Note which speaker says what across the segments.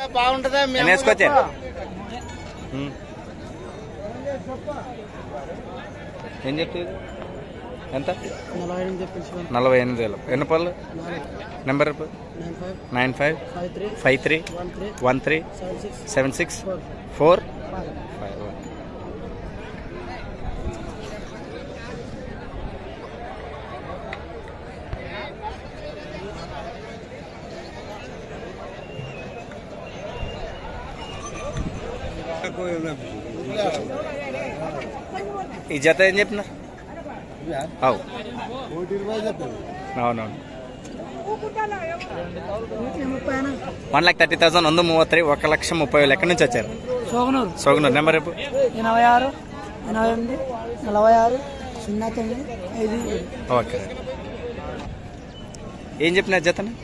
Speaker 1: బాగుంటుందా
Speaker 2: వేసుకొచ్చా ఏం చెప్తుంది ఎంత 48,000 ఎన్ని పళ్ళు నెంబర్ 9553137645 ఈ జత ఏం చెప్పినారు అవునవును 1,30,000 1 33 1,30,000 ఎక్కడి నుంచి వచ్చారు సోగనూరు నెంబర్ రేపు
Speaker 3: 86
Speaker 2: ఓకే ఏం చెప్పినారు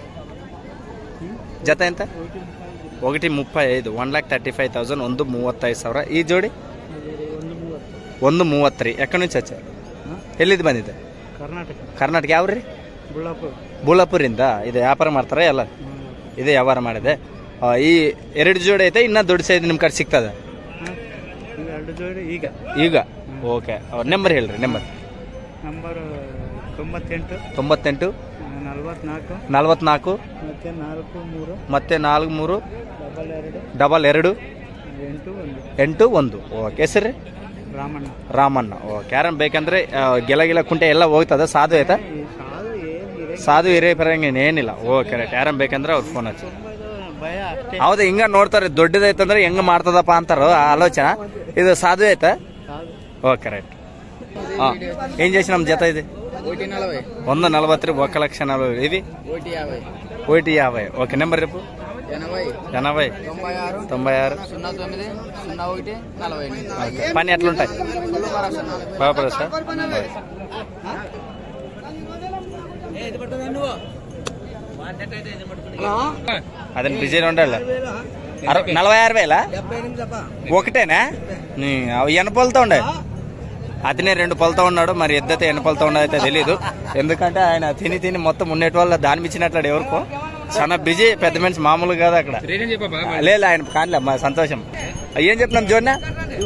Speaker 2: జత ఎంత 1,35 1,35,000 1,35,000 ಈ ಜೋಡಿ 1,33 ಎಕ್ಕಡಿ నుంచి వచ్చారు ಎಲ್ಲಿದ್ದು ಬಂದಿದೆ ಕರ್ನಾಟಕ ಯಾವ್ರಿ ಬುಳ್ಳಾಪುರಿಂದ ಇದು ವ್ಯಾಪಾರ ಮಾಡ್ತಾರ ಎಲ್ಲ ಇದೆ ವ್ಯಾಪಾರ ಮಾಡಿದೆ ಈ ಎರಡು ಜೋಡಿ ಐತೆ ಇನ್ನ ದೊಡ್ಡ ಸೈಜ್ ನಿಮ್ಮ ಕಡೆ ಸಿಗ್ತದೆ ಈಗ ಓಕೆ ನಂಬರ್ ಹೇಳ್ರಿ ನಂಬರ್ 98 44 ಮತ್ತೆ 43 22 ಓಕೆ ಹೆಸರು ರಾಮಣ್ಣ ಓಕೆ ಯಾರನ್ನ ಬೇಕಂದ್ರೆ ಗೆಲ ಕುಂಟೆ ಎಲ್ಲ ಹೋಗ್ತದ ಸಾಧು ಆಯ್ತಾ ಸಾಧು ಏನಿಲ್ಲ ಓಕೆ ರೈಟ್ ಯಾರನ್ನ ಬೇಕಂದ್ರೆ ಅವ್ರು ಫೋನ್ ಹಚ್ಚಿ ಹೌದು ಹಿಂಗ ನೋಡ್ತಾರೆ ದೊಡ್ಡದೈತಂದ್ರೆ ಹೆಂಗ ಮಾಡ್ತದಪ್ಪ ಅಂತಾರ ಆಲೋಚನೆ ಇದು ಸಾಧು ಆಯ್ತಾ ఓకే రైట్ ఏం చేసినాం జత ఇది 140 1,40,000 ఇవి 150 ఓకే నెంబర్ రేపు 80 96 పని ఎట్లుంటాయి బాబా సార్ అదే బిజీలో ఉండాలి 46,000 ఒకటేనా ఎనపలతో ఉండే అతనే 2 పళ్ళతో ఉన్నాడు మరి ఎద్దతే ఎనపలతో ఉండదైతే తెలీదు ఎందుకంటే ఆయన తిని మొత్తం ఉండేటి వల్ల దాని మిచ్చినట్లాడు ఎవరికో చాలా బిజీ పెద్ద మనిషి మామూలు కాదు అక్కడ లేదు ఆయన కానిలే మా సంతోషం ఏం చెప్పినాం జోడ్నా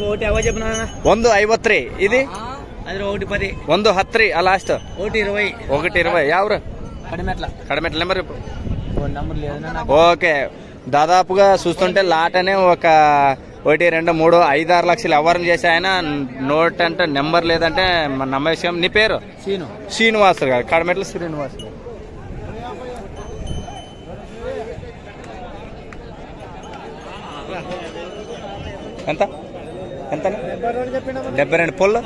Speaker 2: 153 ఇది 110 ఆ లాస్ట్ 120 ఎవరు కడమెట్ల నెంబర్ ఓకే దాదాపుగా చూస్తుంటే లాట్ అనే ఒక 1 2 3 5 6 లక్షలు వ్యవహారం చేసి ఆయన నోట్ అంటే నెంబర్ లేదంటే మన నమ్మేసాం నీ పేరు శ్రీనివాసు గారు కడమెట్ల శ్రీనివాసు గారు ఎంత 72 పొల్లు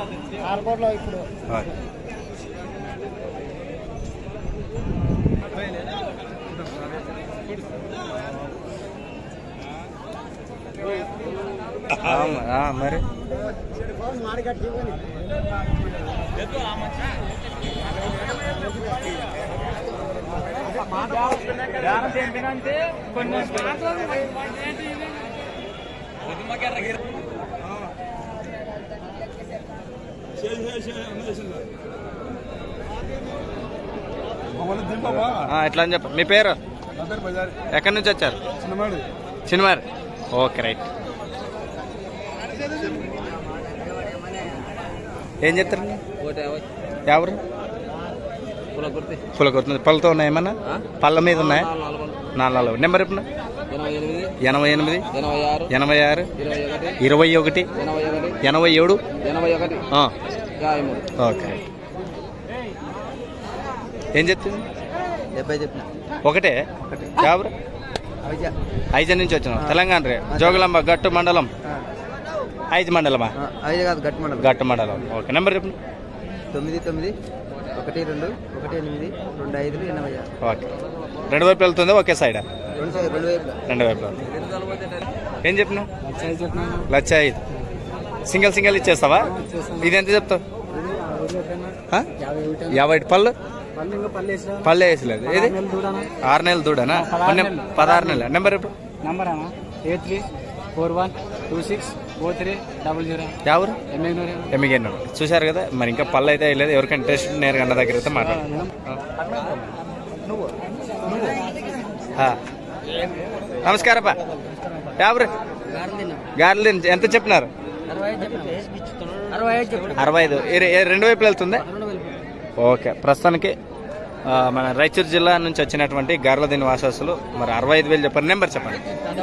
Speaker 2: మరి ఎట్లా అని చెప్ప మీ పేరు ఎక్కడి నుంచి వచ్చారు చిన్నమారి ఓకే రైట్ ఏం చెప్తారు ఎవరు పులకొత్తుంది పళ్ళతో ఉన్నాయి ఏమన్నా పళ్ళ మీద ఉన్నాయా 4 నెంబర్ ఎప్పుడు 88 86 21 87 ఓకే ఏం చెప్తుంది
Speaker 3: 70
Speaker 2: ఒకటే ఎవరు ఐజా నుంచి వచ్చిన తెలంగాణ రే జోగులాంబ గట్టు మండలం ఐదు మండలమా గట్టు మండలం ఓకే నెంబర్ చెప్పండి
Speaker 3: 99 12 18 25
Speaker 2: ఓకే 2 వైపు వెళ్తుంది ఒకే సైడ్ 2 వైపు ఏం చెప్పినా 1,05,000 సింగిల్ ఇచ్చేస్తావా ఇది ఎంత చెప్తావు 50 పళ్ళు వేసలేదు ఏది 6 నెలలు దూడనా 16 నెలల నెంబర్ ఎప్పుడు ఎవరు ఎమ్మిగేనూరు చూశారు కదా మరి ఇంకా పళ్ళు అయితే వేయలేదు ఎవరికైనా ఇంట్రెస్ట్ నేరుగా అన్న దగ్గర అయితే మాట్లాడు నమస్కారప్ప యాభై గారెలు ఎంత చెప్పినారు? 65. రెండు వైపులు వెళ్తుంది. ఓకే, ప్రస్తుతానికి మన రాయచూరు జిల్లా నుంచి వచ్చినటువంటి గారెల దీని వాసస్సులు మరి 65,000 చెప్పారు. నెంబర్ చెప్పండి.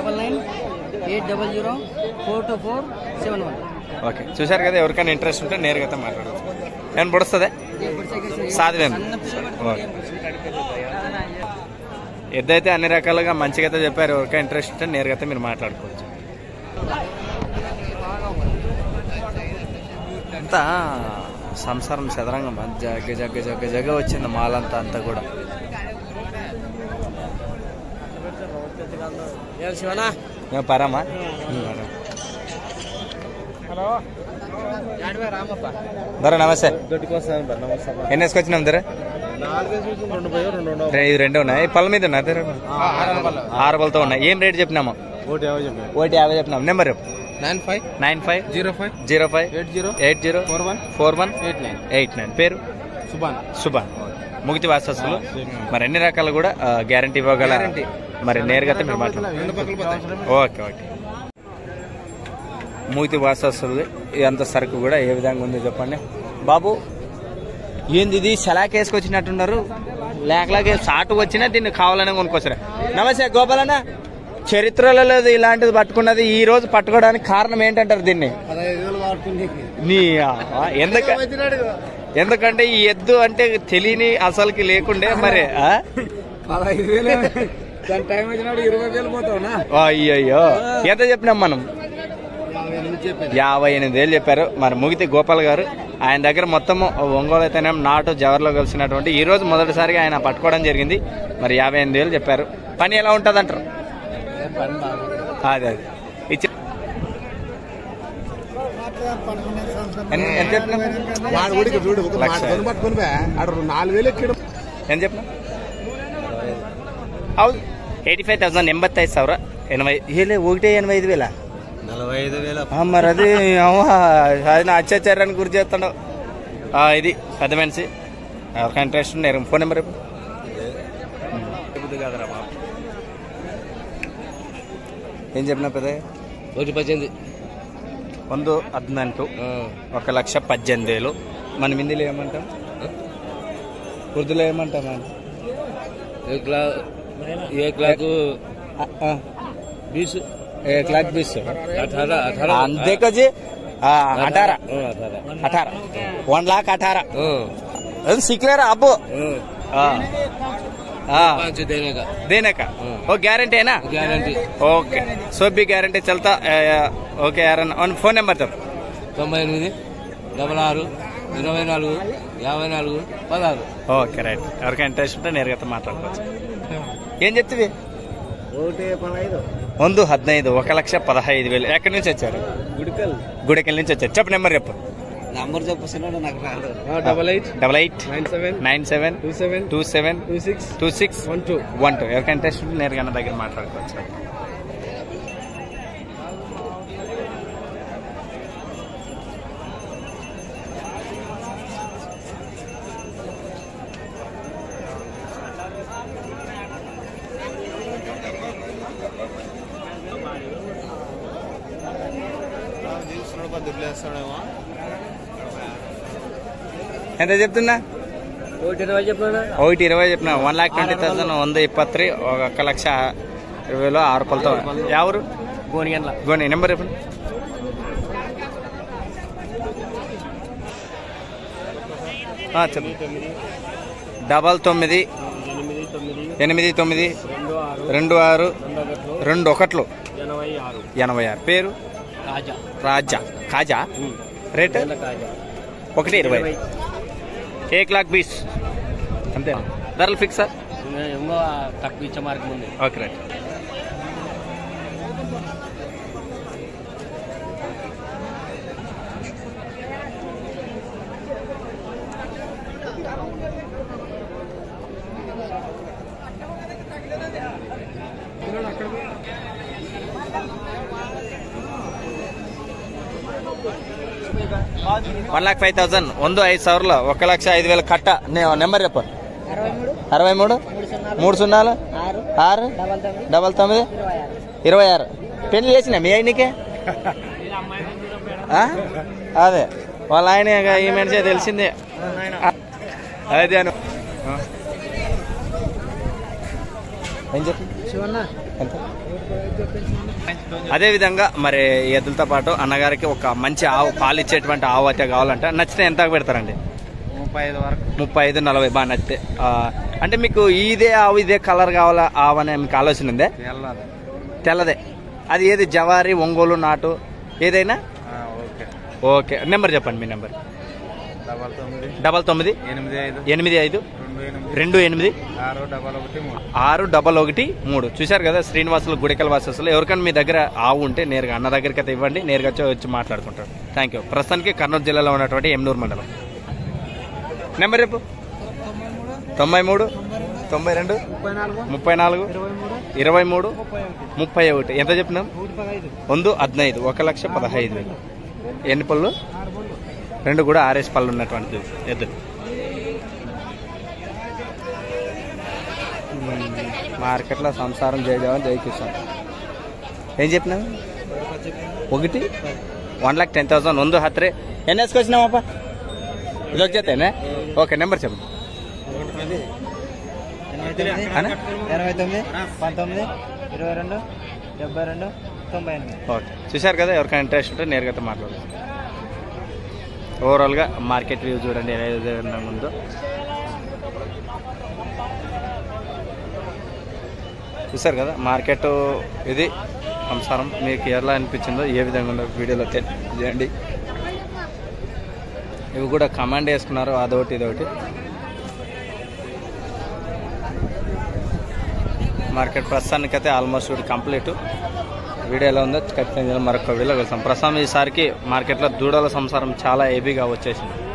Speaker 3: 9980042471.
Speaker 2: ఓకే, చూశారు కదా, ఎవరికైనా ఇంట్రెస్ట్ ఉంటే నేరుగా మాట్లాడచ్చు. ఏమైనా పొడుస్తుంది సాధ్యం. ఓకే, ఎద్దైతే అన్ని రకాలుగా మంచిగా అయితే చెప్పారు. ఎవరికైనా ఇంట్రెస్ట్ ఉంటే నేరుగా మీరు మాట్లాడుకోవచ్చు. అంతా సంసారం చదరంగం జగ్గ జగ్గ జగ్గ జగ్గ వచ్చింది మాలంతా అంతా కూడా. పరమా ధర నమస్తే. ఎన్ని వేసుకొచ్చినాం ధర? ఇది 2 ఉన్నాయి. పళ్ళ మీద ఉన్నాయి. 6 పళ్ళతో ఉన్నాయి. ఏం రేట్ చెప్పినాము? 150 చెప్పినాము. నెంబర్ 950508804189. పేరు సుభాన్. ముగితి వాసస్సులు మరి అన్ని రకాలు కూడా గ్యారంటీ ఇవ్వగల. మరి నేరుగా మీరు మాట్లాడారు. Okay okay. ముగితి వాసస్సులు ఇదంతా సరుకు కూడా ఏ విధంగా ఉంది చెప్పండి బాబు. ఏంది ఇది సలాక్ వేసుకొచ్చినట్టున్నారు? లేకలాగే సాటు వచ్చినా దీన్ని కావాలని కొనుక్కొచ్చారా? నమస్తే గోపాలన్న. చరిత్రలో లేదు ఇలాంటిది పట్టుకున్నది. ఈ రోజు పట్టుకోవడానికి కారణం ఏంటంటారు దీన్ని? ఎందుకంటే ఈ ఎద్దు అంటే తెలియని అసలుకి లేకుండే మరి
Speaker 3: 15,000
Speaker 2: అయ్యో ఎంత చెప్పినాం మనం? 58,000 చెప్పారు. మరి ముగితి గోపాల్ గారు. ఆయన దగ్గర మొత్తం ఒంగోలు అయితేనే నాటు జవర్లో కలిసినటువంటి ఈ రోజు మొదటిసారిగా ఆయన పట్టుకోవడం జరిగింది. మరి 58,000 చెప్పారు. పని ఎలా ఉంటుంది అంటారు? అదే ఎంత చెప్పినా? 85,000 85,000 85,000 మరి అది అది నా అత్యాచారాన్ని గురి చేస్తాడు. ఇది పెద్ద మనిషి. ఎవరికైనా ఇంట్రెస్ట్ ఉన్నారు? ఫోన్ నెంబర్ ఏం చెప్పినా పెద్ద?
Speaker 3: 118.
Speaker 2: 1,18,000. మన హిందీలో ఏమంటాం? ఉర్దూలో ఏమంటాం?
Speaker 3: 1,20,000.
Speaker 2: 1,20,000 అంతే కజీ. 18 1,18,000 सीखलेरा अबो देने का वो गारंटी है ना?
Speaker 3: गारंटी.
Speaker 2: ओके, सो भी गारंटी चलता. ओके यार, फोन नंबर तो
Speaker 3: 9866245416.
Speaker 2: Okay right. ఎవరికైనా ఇంట్రెస్ట్ ఉంటే నేరుగా మాట్లాడుకోవచ్చు. ఏం చెప్తుంది? 1,15,000 1,15,000. ఎక్కడి నుంచి వచ్చారు? గుడికల్ నుంచి వచ్చారు. చెప్పు నెంబర్ చెప్పు.
Speaker 3: నంబర్ చెప్పేస్తున్నాడు నాకు రాదు.
Speaker 2: 8897272612. ఎవరికైనా ఇంట్రెస్ట్ ఉంటే నేరుగా నా దగ్గర మాట్లాడుకోవచ్చు. ఎంత చెప్తున్నా?
Speaker 3: 1,20,000 చెప్పినా.
Speaker 2: 1,20,000 1,20,000 123 1,20,000 6 పళ్ళతో. ఎవరు? గోని. నెంబర్ చెప్పండి. చెప్పు. 998621 పేరు రాజా. కాజా. రేట్ 1,20,000 1,20,000 అంతే. ధరలు ఫిక్స్
Speaker 3: తక్కువ ఇచ్చే మార్గం ఉంది.
Speaker 2: Okay right. వన్ లాక్ 5,000 105,000 1,05,000 కట్ట. నెంబర్ చెప్ప. 63 30 6 99 26 పెళ్లి చేసిన మీ ఆయనకే అదే వాళ్ళ ఆయన ఈ మనిషే తెలిసిందే అదే అను ఏం చెప్పి ఎంత అదే విధంగా మరి ఎద్దులతో పాటు అన్నగారికి ఒక మంచి ఆవు పాలు ఇచ్చేటువంటి ఆవు అయితే కావాలంటే నచ్చితే ఎంత పెడతారండి
Speaker 3: 35 వరకు
Speaker 2: 35-40 బాగా నచ్చితే అంటే మీకు ఇదే ఆవు ఇదే కలర్ కావాలా ఆవు అనే మీకు ఆలోచన ఉందే తెల్లదే అది ఏది జవారి ఒంగోలు నాటు ఏదైనా ఓకే నెంబర్ చెప్పండి మీ నెంబర్ 998528 చూశారు కదా శ్రీనివాసులు గుడికల వాసస్సులు ఎవరికైనా మీ దగ్గర ఆవు ఉంటే నేరుగా అన్న దగ్గరికి అయితే ఇవ్వండి నేరుగా వచ్చి మాట్లాడుకుంటారు థ్యాంక్ యూ ప్రస్తుతానికి కర్నూలు జిల్లాలో ఉన్నటువంటి ఎమ్నూరు మండలం నెంబర్ చెప్పు 93 92 34 23 31 ఎంత చెప్పినాం 115 1,15,000 ఎన్ని పళ్ళు 2 కూడా 6 పళ్ళు ఉన్నటువంటి ఎద్దులు మార్కెట్లో సంసారం జయజవాన్ జయకిషన్ ఏం చెప్పినావు 1,10,000 ಒಂದು 10 ఎన్ని వేసుకొచ్చినామప్ప ఇదొక జతేనే ఓకే నెంబర్ చెప్పండి
Speaker 3: 89
Speaker 2: ఓకే చూశారు కదా ఎవరికైనా ఇంట్రెస్ట్ ఉంటే నేరుగా మాట్లాడదు ఓవరాల్గా మార్కెట్ వ్యూ చూడండి ఏదైనా ముందు చూశారు కదా మార్కెట్ ఇది సంసారం మీకు ఎలా అనిపించిందో ఏ విధంగా ఉందో వీడియోలో తెలియజేయండి ఇవి కూడా కమాండ్ వేసుకున్నారు అదొకటి ఇదొకటి మార్కెట్ ప్రస్తుతానికైతే ఆల్మోస్ట్ కంప్లీట్ వీడియో ఎలా ఉందో ఖచ్చితంగా మరొక వీడియో కోసం ప్రస్తుతం ఈసారికి మార్కెట్లో దూడల సంసారం చాలా హెవీగా వచ్చేసింది